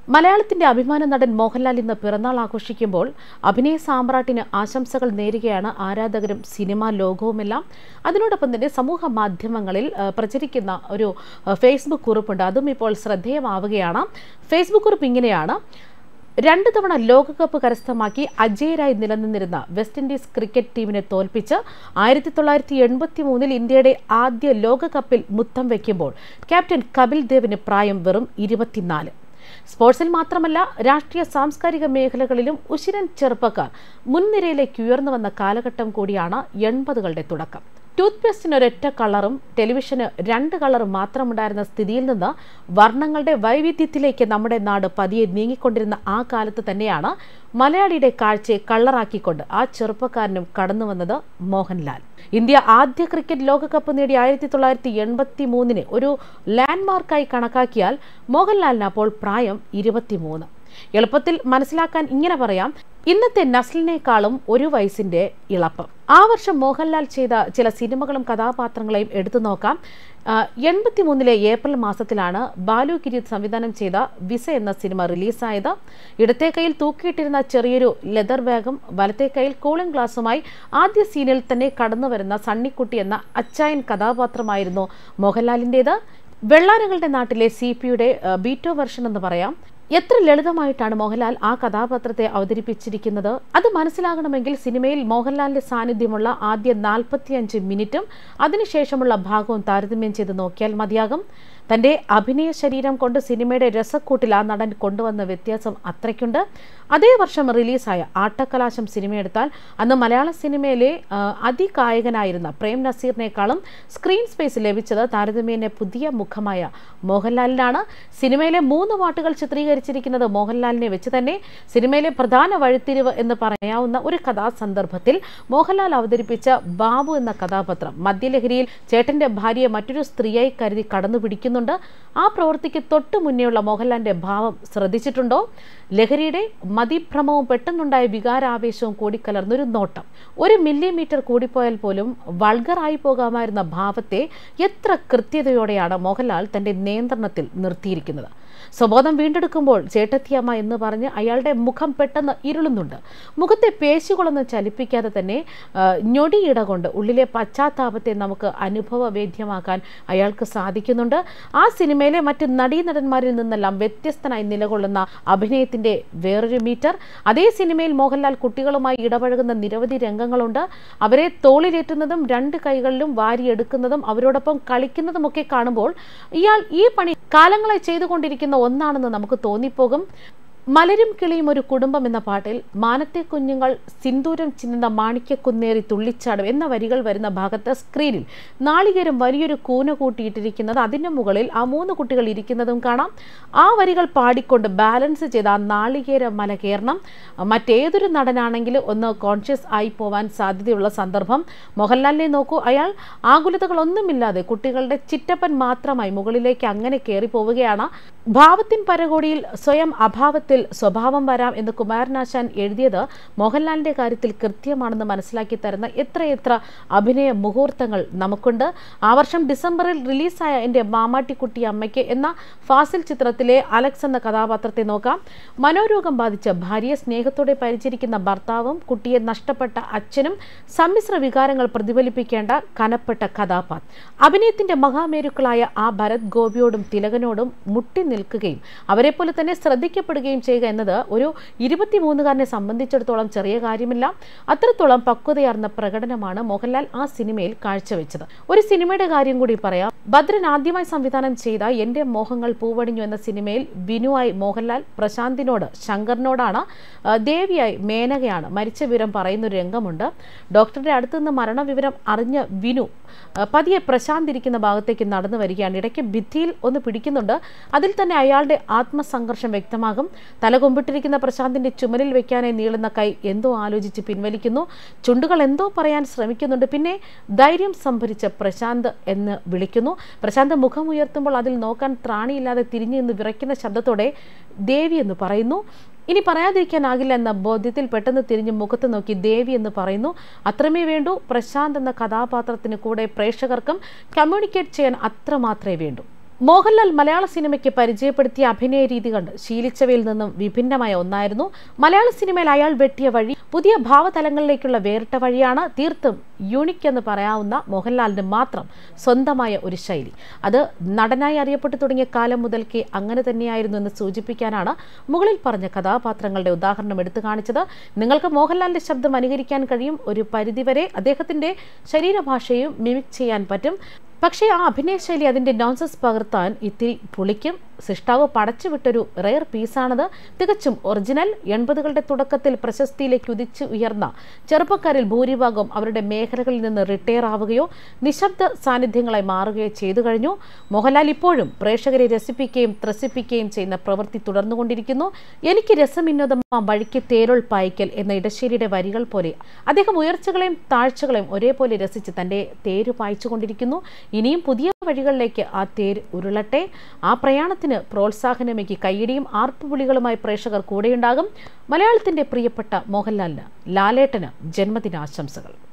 മലയാളത്തിന്റെ അഭിമാന നടൻ മോഹൻലാൽ ഇന്ന് പിറന്നാൾ ആഘോഷിക്കുമ്പോൾ അഭിനയ സാമ്രാട്ടിന് ആശംസകൾ നേരുകയാണ് ആരാധകരും സിനിമാ ലോകവുമെല്ലാം. അതിനോടൊപ്പം തന്നെ സമൂഹ മാധ്യമങ്ങളിൽ പ്രചരിക്കുന്ന ഒരു ഫേസ്ബുക്ക് കുറിപ്പുണ്ട്. അതും ഇപ്പോൾ ശ്രദ്ധേയമാവുകയാണ്. ഫേസ്ബുക്ക് കുറിപ്പ് ഇങ്ങനെയാണ്: 2 തവണ ലോകകപ്പ് കരസ്ഥമാക്കി അജേയരായി നിലനിന്നിരുന്ന വെസ്റ്റ് ഇൻഡീസ് ക്രിക്കറ്റ് ടീമിനെ തോൽപ്പിച്ച് 1983 ഇന്ത്യയുടെ ആദ്യ ലോകകപ്പിൽ മുത്തം വയ്ക്കുമ്പോൾ ക്യാപ്റ്റൻ കപിൽ ദേവിന് പ്രായം വെറും 24. സ്പോർട്സിൽ മാത്രമല്ല, രാഷ്ട്രീയ സാംസ്കാരിക മേഖലകളിലും ഉശിരൻ ചെറുപ്പക്കാർ മുൻനിരയിലേക്ക് ഉയർന്നു വന്ന കാലഘട്ടം കൂടിയാണ് 80കളുടെ തുടക്കം. ടൂത്ത് പേസ്റ്റിന് ഒരൊറ്റ കളറും ടെലിവിഷന് 2 കളറും മാത്രമുണ്ടായിരുന്ന സ്ഥിതിയിൽ നിന്ന് വർണ്ണങ്ങളുടെ വൈവിധ്യത്തിലേക്ക് നമ്മുടെ നാട് പതിയെ നീങ്ങിക്കൊണ്ടിരുന്ന ആ കാലത്ത് തന്നെയാണ് മലയാളിയുടെ കാഴ്ചയെ കളറാക്കിക്കൊണ്ട് ആ ചെറുപ്പക്കാരനും കടന്നു വന്നത് മോഹൻലാൽ. ഇന്ത്യ ആദ്യ ക്രിക്കറ്റ് ലോകകപ്പ് നേടി 1983 ഒരു ലാൻഡ്മാർക്കായി കണക്കാക്കിയാൽ മോഹൻലാലിന് അപ്പോൾ പ്രായം 23. എളുപ്പത്തിൽ മനസ്സിലാക്കാൻ ഇങ്ങനെ പറയാം: ഇന്നത്തെ നസ്ലിനേക്കാളും 1 വയസ്സിന്റെ ഇളപ്പം. ആ വർഷം മോഹൻലാൽ ചെയ്ത ചില സിനിമകളും കഥാപാത്രങ്ങളെയും എടുത്തു നോക്കാം. 83 ഏപ്രിൽ മാസത്തിലാണ് ബാലു ഗിരീത് സംവിധാനം ചെയ്ത വിസ എന്ന സിനിമ റിലീസായത്. ഇടത്തെ കൈയിൽ തൂക്കിയിട്ടിരുന്ന ചെറിയൊരു ലെതർ ബാഗും വലത്തെ കൈയിൽ കൂളിംഗ് ഗ്ലാസുമായി ആദ്യ സീനിൽ തന്നെ കടന്നു വരുന്ന സണ്ണിക്കുട്ടി എന്ന അച്ചായൻ കഥാപാത്രമായിരുന്നു മോഹൻലാലിൻ്റേത്. വെള്ളാനകളുടെ നാട്ടിലെ CPയുടെ ബീറ്റോ വെർഷൻ എന്ന് പറയാം. എത്ര ലളിതമായിട്ടാണ് മോഹൻലാൽ ആ കഥാപാത്രത്തെ അവതരിപ്പിച്ചിരിക്കുന്നത്. അത് മനസ്സിലാകണമെങ്കിൽ സിനിമയിൽ മോഹൻലാലിന്റെ സാന്നിധ്യമുള്ള ആദ്യ 45 മിനിറ്റും അതിനുശേഷമുള്ള ഭാഗവും താരതമ്യം ചെയ്ത് നോക്കിയാൽ മതിയാകും. തന്റെ അഭിനയ ശരീരം കൊണ്ട് സിനിമയുടെ രസക്കൂട്ടിൽ ആ നടൻ കൊണ്ടുവന്ന വ്യത്യാസം അത്രയ്ക്കുണ്ട്. അതേ വർഷം റിലീസായ ആട്ടക്കലാശം സിനിമയെടുത്താൽ അന്ന് മലയാള സിനിമയിലെ അതികായകനായിരുന്ന പ്രേം നസീറിനേക്കാളും സ്ക്രീൻ സ്പേസ് ലഭിച്ചത് താരതമ്യേന പുതിയ മുഖമായ മോഹൻലാലിനാണ്. സിനിമയിലെ 3 പാട്ടുകൾ ചിത്രീകരിച്ചിരിക്കുന്നത് മോഹൻലാലിനെ വെച്ച് തന്നെ. സിനിമയിലെ പ്രധാന വഴിത്തിരിവ് എന്ന് പറയാവുന്ന ഒരു കഥാസന്ദർഭത്തിൽ മോഹൻലാൽ അവതരിപ്പിച്ച ബാബു എന്ന കഥാപാത്രം മദ്യലഹരിയിൽ ചേട്ടന്റെ ഭാര്യയെ മറ്റൊരു സ്ത്രീയായി കരുതി കടന്നുപിടിക്കുന്നുണ്ട്. ആ പ്രവൃത്തിക്ക് തൊട്ടു മുന്നേയുള്ള മോഹൻലാലിന്റെ ഭാവം ശ്രദ്ധിച്ചിട്ടുണ്ടോ? ലഹരിയുടെ മതിഭ്രമവും പെട്ടെന്നുണ്ടായ വികാരാവേശവും കൂടിക്കലർന്നൊരു നോട്ടം. 1 മില്ലിമീറ്റർ കൂടിപ്പോയാൽ പോലും വൾഗറായി പോകാമായിരുന്ന ഭാവത്തെ എത്ര കൃത്യതയോടെയാണ് മോഹൻലാൽ തന്റെ നിയന്ത്രണത്തിൽ നിർത്തിയിരിക്കുന്നത്. സ്വബോധം വീണ്ടെടുക്കുമ്പോൾ ചേട്ടത്തിയമ്മ എന്ന് പറഞ്ഞ് അയാളുടെ മുഖം പെട്ടെന്ന് ഇരുളുന്നുണ്ട്. മുഖത്തെ പേശികളൊന്നും ചലിപ്പിക്കാതെ തന്നെ ഞൊടിയിട കൊണ്ട് ഉള്ളിലെ പശ്ചാത്താപത്തെ നമുക്ക് അനുഭവവേദ്യമാക്കാൻ അയാൾക്ക് സാധിക്കുന്നുണ്ട്. ആ സിനിമയിലെ മറ്റ് നടീനടന്മാരിൽ നിന്നെല്ലാം വ്യത്യസ്തനായി നിലകൊള്ളുന്ന അഭിനയത്തിന്റെ വേറൊരു മീറ്റർ. അതേ സിനിമയിൽ മോഹൻലാൽ കുട്ടികളുമായി ഇടപഴകുന്ന നിരവധി രംഗങ്ങളുണ്ട്. അവരെ തോളിലേറ്റുന്നതും 2 കൈകളിലും വാരിയെടുക്കുന്നതും അവരോടൊപ്പം കളിക്കുന്നതുമൊക്കെ കാണുമ്പോൾ ഇയാൾ ഈ പണി കാലങ്ങളായി ചെയ്തുകൊണ്ടിരിക്കുന്ന ഒന്നാണെന്ന് നമുക്ക് തോന്നിപ്പോകും. മലരും കിളിയും ഒരു കുടുംബം എന്ന പാട്ടിൽ മാനത്തെ കുഞ്ഞുങ്ങൾ സിന്ദൂരം ചിന്നുന്ന മാണിക്യക്കുന്നേറി തുള്ളിച്ചാടും എന്ന വരികൾ വരുന്ന ഭാഗത്ത് സ്ക്രീനിൽ നാളികേരം വലിയൊരു കൂന കൂട്ടിയിട്ടിരിക്കുന്നത്, അതിൻ്റെ മുകളിൽ ആ 3 കുട്ടികൾ ഇരിക്കുന്നതും കാണാം. ആ വരികൾ പാടിക്കൊണ്ട് ബാലൻസ് ചെയ്ത ആ നാളികേര മല കയറണം. മറ്റേതൊരു നടനാണെങ്കിലും ഒന്ന് കോൺഷ്യസ് ആയി പോവാൻ സാധ്യതയുള്ള സന്ദർഭം. മോഹൻലാലിനെ നോക്കൂ, അയാൾ ആകുലതകളൊന്നുമില്ലാതെ കുട്ടികളുടെ ചിറ്റപ്പൻ മാത്രമായി മുകളിലേക്ക് അങ്ങനെ കയറി പോവുകയാണ്. ഭാവത്തിൻ പരകോടിയിൽ സ്വയം അഭാവത്തിൽ സ്വഭാവം വരാം എന്ന് കുമാരനാശാൻ എഴുതിയത് മോഹൻലാലിന്റെ കാര്യത്തിൽ കൃത്യമാണെന്ന് മനസ്സിലാക്കി തരുന്ന എത്രയെത്ര അഭിനയ മുഹൂർത്തങ്ങൾ നമുക്കുണ്ട്. ആ വർഷം ഡിസംബറിൽ റിലീസായ എൻ്റെ മാമാട്ടിക്കുട്ടി അമ്മയ്ക്ക് എന്ന ഫാസിൽ ചിത്രത്തിലെ അലക്സ് എന്ന കഥാപാത്രത്തെ നോക്കാം. മനോരോഗം ബാധിച്ച ഭാര്യയെ സ്നേഹത്തോടെ പരിചരിക്കുന്ന ഭർത്താവും കുട്ടിയെ നഷ്ടപ്പെട്ട അച്ഛനും സമ്മിശ്ര വികാരങ്ങൾ പ്രതിഫലിപ്പിക്കേണ്ട കനപ്പെട്ട കഥാപാത്രം. അഭിനയത്തിന്റെ മഹാമേരുക്കളായ ആ ഭരത് ഗോപിയോടും തിലകനോടും മുട്ടി നിൽക്കുകയും അവരെപ്പോലെ തന്നെ ശ്രദ്ധിക്കപ്പെടുകയും ചെയ്യുക എന്നത് ഒരു 23കാരനെ സംബന്ധിച്ചിടത്തോളം ചെറിയ കാര്യമില്ല. അത്രത്തോളം പക്വതയാർന്ന പ്രകടനമാണ് മോഹൻലാൽ ആ സിനിമയിൽ കാഴ്ചവെച്ചത്. ഒരു സിനിമയുടെ കാര്യം കൂടി പറയാം. ഭദ്രൻ ആദ്യമായി സംവിധാനം ചെയ്ത എൻ്റെ മോഹങ്ങൾ പൂവണിഞ്ഞു എന്ന സിനിമയിൽ വിനുവായി മോഹൻലാൽ പ്രശാന്തിനോട് ശങ്കറിനോടാണ്, ദേവിയായി മേനകയാണ് മരിച്ച വിവരം പറയുന്നൊരു രംഗമുണ്ട്. ഡോക്ടറുടെ അടുത്തുനിന്ന് മരണവിവരം അറിഞ്ഞ വിനു പതിയെ പ്രശാന്ത് ഇരിക്കുന്ന ഭാഗത്തേക്ക് നടന്നു വരികയാണ്. ഇടയ്ക്ക് ഭിത്തിയിൽ ഒന്ന് പിടിക്കുന്നുണ്ട്. അതിൽ തന്നെ അയാളുടെ ആത്മസംഘർഷം വ്യക്തമാകും. തലകൊമ്പിട്ടിരിക്കുന്ന പ്രശാന്തിന്റെ ചുമലിൽ വെക്കാനായി നീളുന്ന കൈ എന്തോ ആലോചിച്ച് പിൻവലിക്കുന്നു. ചുണ്ടുകൾ എന്തോ പറയാൻ ശ്രമിക്കുന്നുണ്ട്. പിന്നെ ധൈര്യം സംഭരിച്ച പ്രശാന്ത് എന്ന് വിളിക്കുന്നു. പ്രശാന്ത് മുഖം ഉയർത്തുമ്പോൾ അതിൽ നോക്കാൻ ത്രാണിയില്ലാതെ തിരിഞ്ഞു നിന്ന് വിറയ്ക്കുന്ന ശബ്ദത്തോടെ ദേവി എന്ന് പറയുന്നു. ഇനി പറയാതിരിക്കാനാകില്ല എന്ന ബോധ്യത്തിൽ പെട്ടെന്ന് തിരിഞ്ഞ് മുഖത്ത് നോക്കി ദേവി എന്ന് പറയുന്നു. അത്രമേ വേണ്ടൂ. പ്രശാന്ത് എന്ന കഥാപാത്രത്തിന് കൂടെ പ്രേക്ഷകർക്കും കമ്മ്യൂണിക്കേറ്റ് ചെയ്യാൻ അത്രമാത്രമേ വേണ്ടൂ. മോഹൻലാൽ മലയാള സിനിമയ്ക്ക് പരിചയപ്പെടുത്തിയ അഭിനയ രീതി കണ്ട് ശീലിച്ചവയിൽ നിന്നും വിഭിന്നമായ ഒന്നായിരുന്നു. മലയാള സിനിമയിൽ അയാൾ വെട്ടിയ വഴി പുതിയ ഭാവതലങ്ങളിലേക്കുള്ള വേറിട്ട വഴിയാണ്. തീർത്തും യൂണിക് എന്ന് പറയാവുന്ന മോഹൻലാലിന് മാത്രം സ്വന്തമായ ഒരു ശൈലി. അത് നടനായി അറിയപ്പെട്ടു തുടങ്ങിയ കാലം മുതൽക്കേ അങ്ങനെ തന്നെയായിരുന്നു എന്ന് സൂചിപ്പിക്കാനാണ് മുകളിൽ പറഞ്ഞ കഥാപാത്രങ്ങളുടെ ഉദാഹരണം എടുത്തു കാണിച്ചത്. നിങ്ങൾക്ക് മോഹൻലാലിന്റെ ശബ്ദം അനുകരിക്കാൻ കഴിയും. ഒരു പരിധിവരെ അദ്ദേഹത്തിന്റെ ശരീരഭാഷയും മിമിക് ചെയ്യാൻ പറ്റും. പക്ഷേ ആ അഭിനയശൈലി അതിൻ്റെ നോൺസെൻസ് പകർത്താൻ ഇത്തിരി പുളിക്കും. സൃഷ്ടാവ് പടച്ചുവിട്ടൊരു റെയർ പീസാണത്. തികച്ചും ഒറിജിനൽ. 80കളുടെ തുടക്കത്തിൽ പ്രശസ്തിയിലേക്ക് ഉദിച്ചു ഉയർന്ന ചെറുപ്പക്കാരിൽ ഭൂരിഭാഗം അവരുടെ മേഖലകളിൽ നിന്ന് റിട്ടയർ ആവുകയോ നിശബ്ദ സാന്നിധ്യങ്ങളായി മാറുകയോ ചെയ്തു കഴിഞ്ഞു. മോഹൻലാൽ ഇപ്പോഴും പ്രേക്ഷകരെ രസിപ്പിക്കുകയും ത്രസിപ്പിക്കുകയും ചെയ്യുന്ന പ്രവൃത്തി തുടർന്നുകൊണ്ടിരിക്കുന്നു. എനിക്ക് രസമിന്നോദമാം വഴിക്ക് തേരുൾ പായിക്കൽ എന്ന ഇടശ്ശേരിയുടെ വരികൾ പോലെ അദ്ദേഹം ഉയർച്ചകളെയും താഴ്ചകളെയും ഒരേപോലെ രസിച്ച് തൻ്റെ തേര് പായിച്ചുകൊണ്ടിരിക്കുന്നു. ഇനിയും പുതിയ വഴികളിലേക്ക് ആ തേര് ഉരുളട്ടെ. ആ പ്രയാണത്തിന് പ്രോത്സാഹനമേകി കയ്യടിയും ആർപ്പുവിളികളുമായി പ്രേക്ഷകർ കൂടെയുണ്ടാകും. മലയാളത്തിന്റെ പ്രിയപ്പെട്ട മോഹൻലാലിന്, ലാലേട്ടന് ജന്മദിനാശംസകൾ.